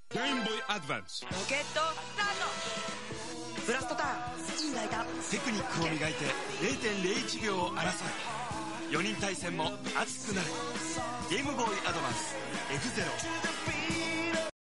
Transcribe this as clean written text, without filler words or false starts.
ゲームボーイアドバンス。 ロケットスタート。ブラストターン。いいライダー。 テクニックを磨いて 0.01 秒を争い、4人対戦も熱くなる。ゲームボーイアドバンス F0。